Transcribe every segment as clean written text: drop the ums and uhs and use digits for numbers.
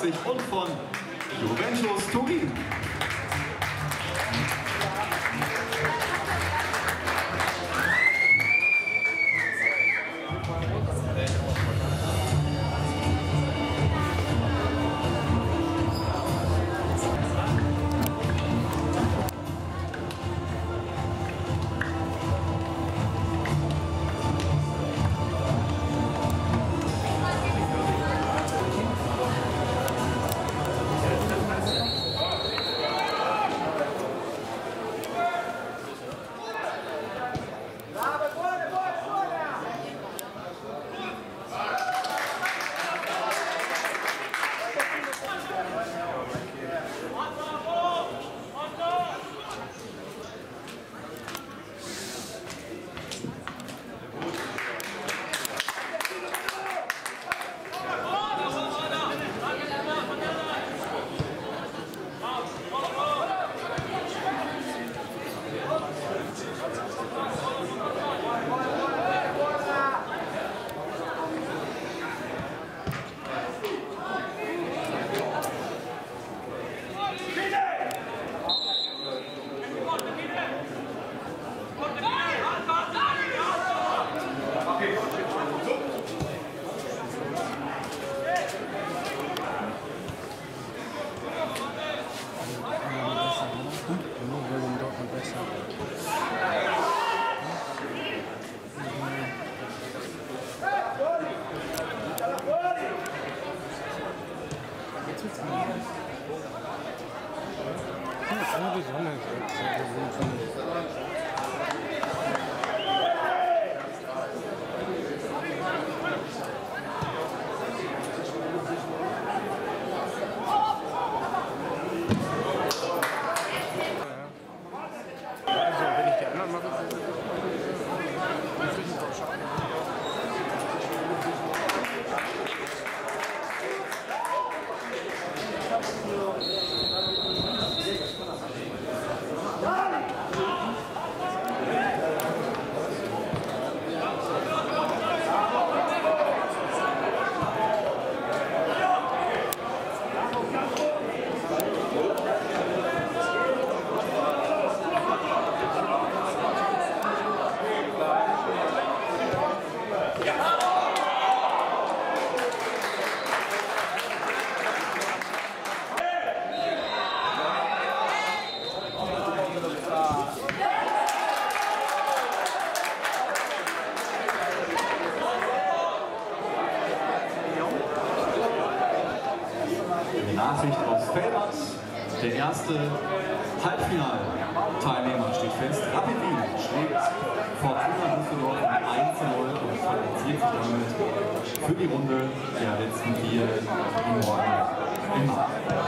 Leipzig und von Juventus Turin. Nachricht aus Felbert. Der erste Halbfinalteilnehmer steht fest. Rapid Wien schlägt Fortuna Düsseldorf mit 1:0 und qualifiziert sich damit für die Runde der letzten 4 im Morgen im Mai.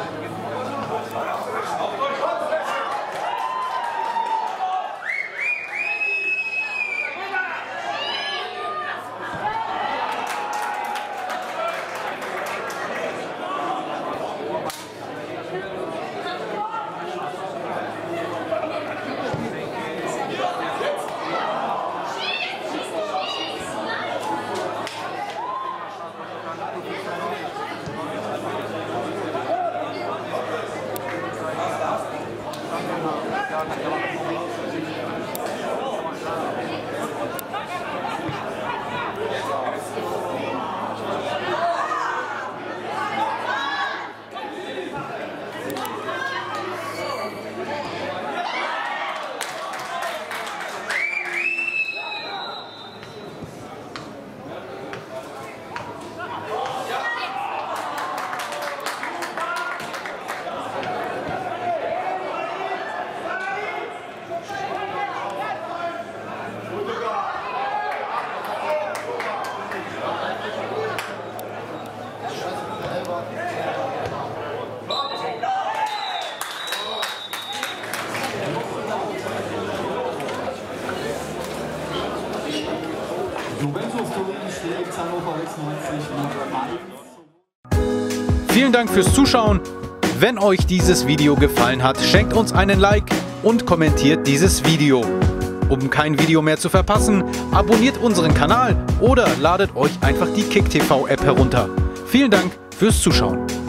Juventus Turin schlägt Hannover 96 mit 1. Vielen Dank fürs Zuschauen. Wenn euch dieses Video gefallen hat, schenkt uns einen Like und kommentiert dieses Video. Um kein Video mehr zu verpassen, abonniert unseren Kanal oder ladet euch einfach die KickTV App herunter. Vielen Dank fürs Zuschauen.